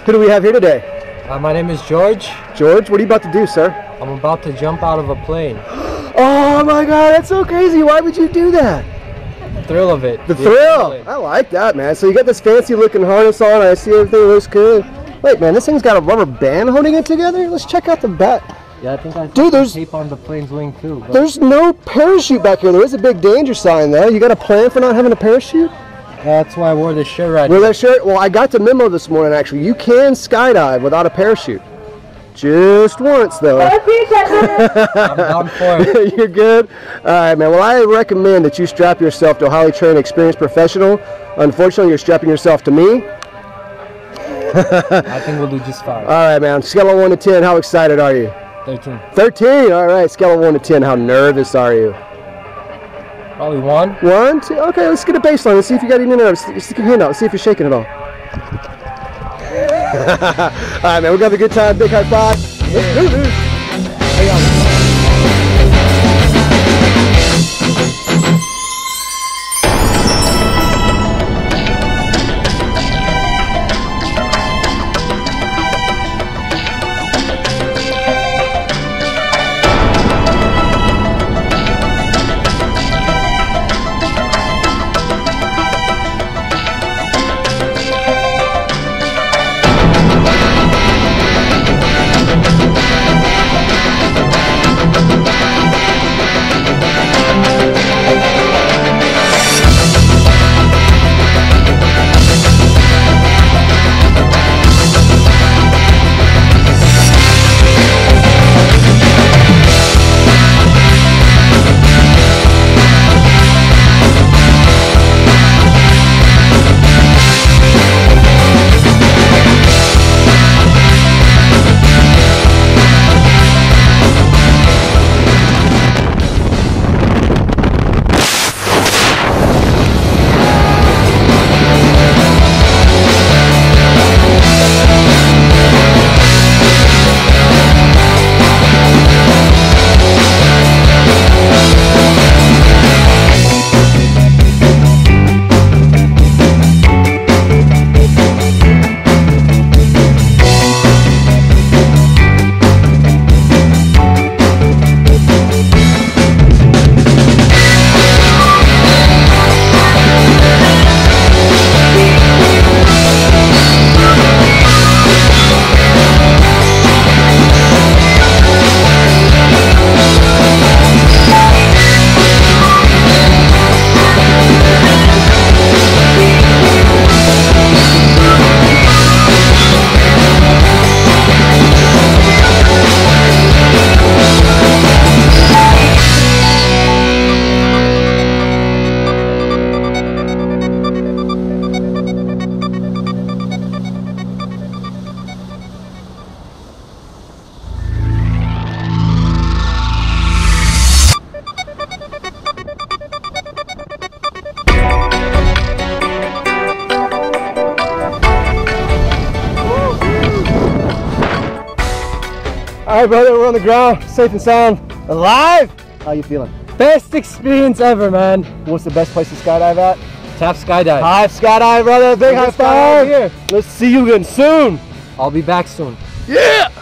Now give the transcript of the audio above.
Who do we have here today? My name is George. George, what are you about to do, sir? I'm about to jump out of a plane. Oh my God, that's so crazy. Why would you do that? The thrill of it. The thrill. I like that, man. So you got this fancy looking harness on. I see everything looks good. Wait, man, this thing's got a rubber band holding it together? Let's check out the back. Yeah, I think I Dude, there's tape on the plane's wing too. But there's no parachute back here. There is a big danger sign though. You got a plan for not having a parachute? that's why I wore this shirt right Wear now. that shirt? Well, I got the memo this morning actually. You can skydive without a parachute. Just once though. I'm down for it. You're good? Alright, man. Well, I recommend that you strap yourself to a highly trained, experienced professional. Unfortunately, you're strapping yourself to me. I think we'll do just fine. Alright, man. Scale of 1 to 10, how excited are you? 13. 13? Alright. Scale of 1 to 10, how nervous are you? Probably 1. 1, 2? Okay, let's get a baseline. Let's see if you got any nerves. Stick your hand out. Let's see if you're shaking at all. Alright, man. We're gonna have a good time. Big high five. Alright, brother, we're on the ground, safe and sound, alive! How you feeling? Best experience ever, man. What's the best place to skydive at? Tap Skydive. High skydive, brother. Big high Just got out five. here. Let's see you again soon. I'll be back soon. Yeah!